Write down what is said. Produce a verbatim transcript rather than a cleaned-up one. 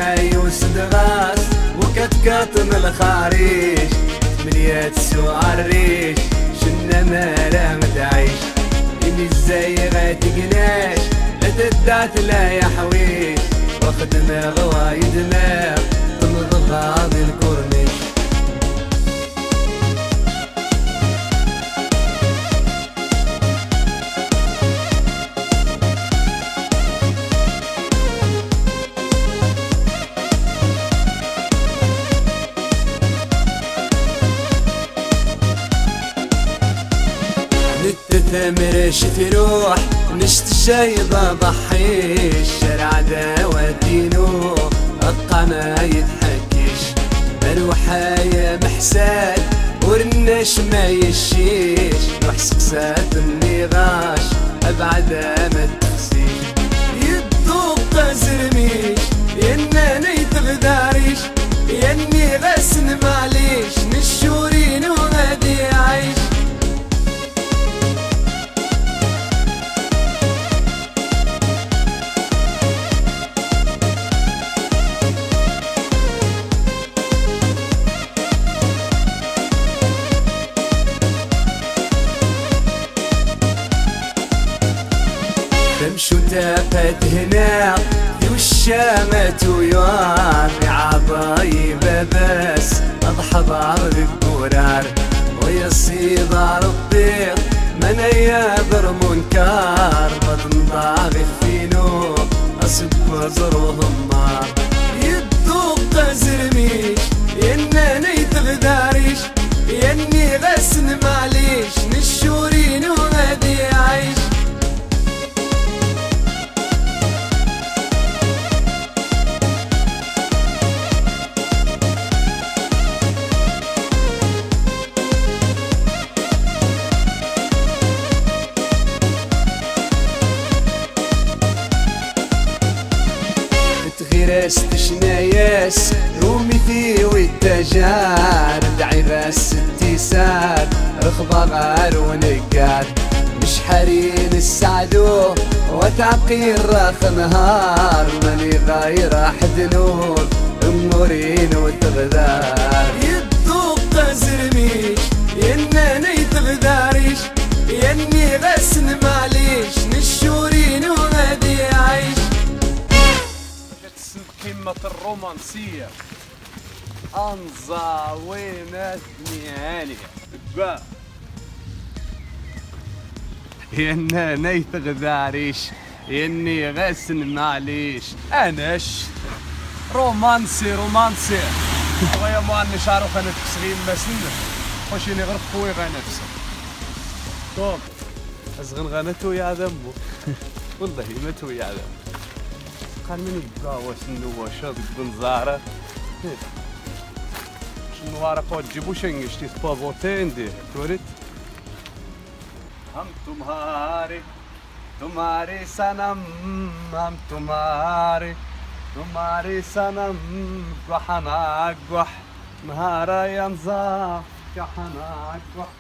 ماي وسدغاس وكتكات من الخاريش مليات سوار ريش شنا مالا متعيش إني ازاي غاتقناش لا تدعت لا يا حويش واخد دماغ واي دماغ تمضغ هذي الكورنيش. نتتمرش تروح نشت الشايبة ضحيش شارع داوى دينو القنا يتحكيش الوحايا محساد ورناش ما يشيش روح سقسات النغاش ابعد ما تخسيش يدوق زرميش ينا نيتغداريش يني غسن معليش نشورين وغادي عايش. تمشو تافت هنا في والشامة ويوار في عضايب بس اضحى ضار القرار ويا صيدار الضيق من يابر منكار بطن ضاغي فينو اصب وزروه النار يدوق زرميش ينا نيتغداريش يني غسن معليش نشورين وغادي عايش. غيرس تشناياس رومي في والتجار دعي راس التيسار رخبة غار ونقار مش حرين السعدو وتعقير راخ نهار ماني غاير احد نور امورين وتغدار يدوق زرميش ينا نيتغداريش يني غسن معليش نشورين وغادي عايش. قمة الرومانسية أنظاوينات نهانية با ينا نيت غداريش يني غسن معليش أناش رومانسي رومانسي ويا معني شعرو خانت تسغيل مسن خوشيني غير خوي غنفسه طوب أزغن غنتو يا دمو والله متو يا دمو قال من يبقى واش النواشة ديك بنزارة شنو عارف تجيبو شنقش تي سبافوتين دي توريت هم تمهاري تمهاري سنم هم تمهاري تمهاري سنم قحنا قح مهارا ينزاف قحنا قح